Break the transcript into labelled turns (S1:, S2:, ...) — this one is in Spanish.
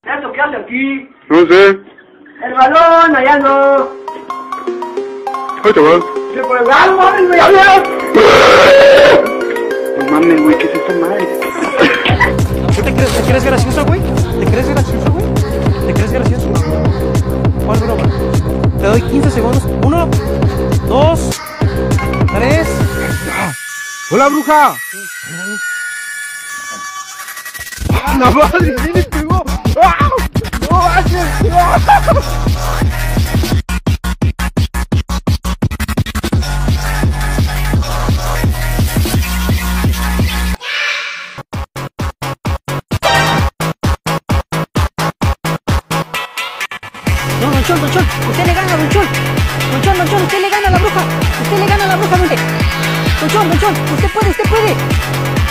S1: ¿Esto qué hace aquí?
S2: No sé.
S1: El balón, allá no.
S2: Ahí te va.
S1: Se fue el balón, güey, allá.
S2: No mames, güey, ¿qué es esta madre?
S3: ¿Qué te crees gracioso, güey? ¿Te crees gracioso, güey? ¿Te crees gracioso? ¿Cuál broma? Te doy 15 segundos. 1, 2, 3.
S4: ¡Hola, bruja! ¡La madre! ¡Sí le pegó! ¡Ah! ¡No manches!
S3: No, Don Chon, usted le gana, Don Chon. Don Chon, usted le gana a la bruja. Usted le gana a la bruja, Don Chon, usted puede.